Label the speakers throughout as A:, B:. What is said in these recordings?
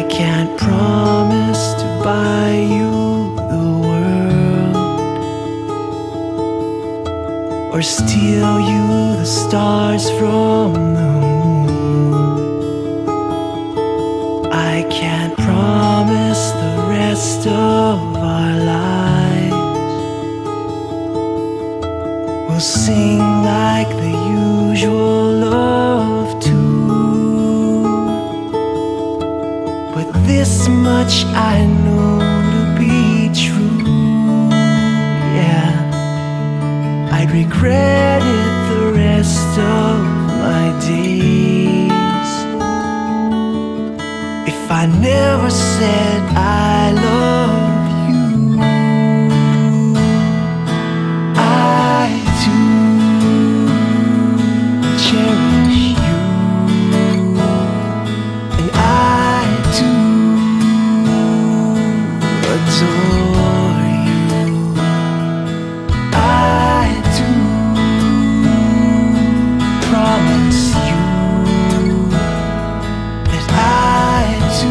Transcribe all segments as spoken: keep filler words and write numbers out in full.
A: can't promise to buy you the world or steal you the stars from the moon. I can't promise the rest of our lives. We'll sing like the usual love tune, but this much I know to be true. Yeah, I'd regret it the rest of my days if I never said I love you. I do cherish you, and I do adore you. I do promise you that I do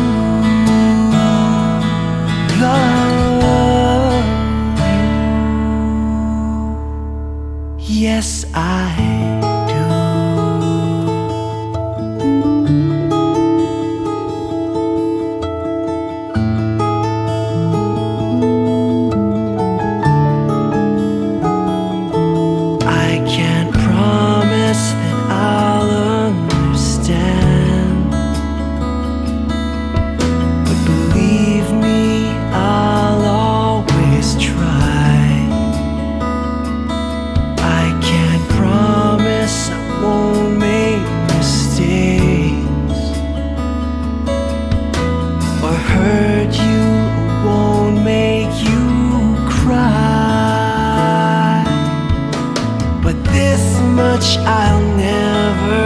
A: love you. Yes, I do. I can't promise that I'll understand, but believe me, I'll always try. I can't promise I won't make mistakes or hurt you or won't make you cry, but this much I'll never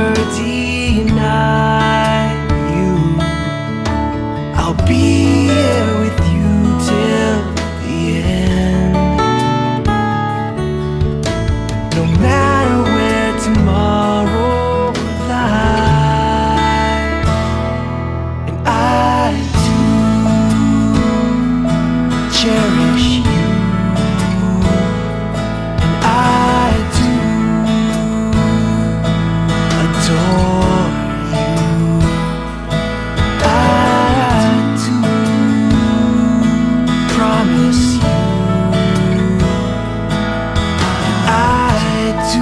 A: deny you. I'll be here with you till the end, no matter where tomorrow lies. And I do cherish you, and I do adore you. I do promise you, I do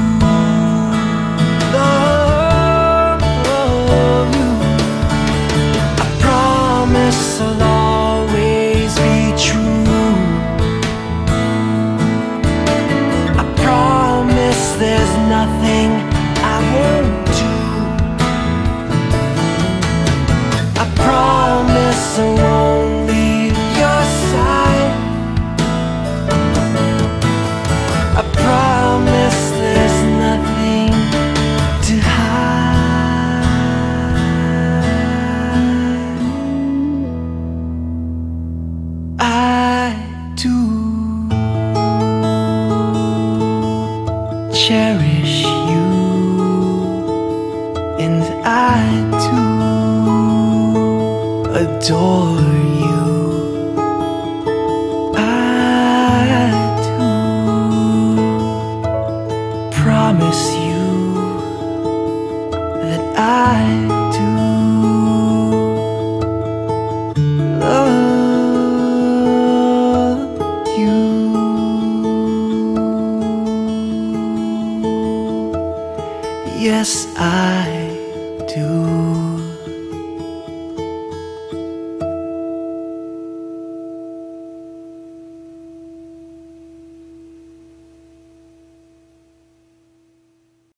A: love you. I promise I'll always be true. I promise there's nothing I won't do. I promise I won't leave your side. I promise there's nothing to hide. I do cherish you, and I do adore you. I do promise you that I do love you. Yes, I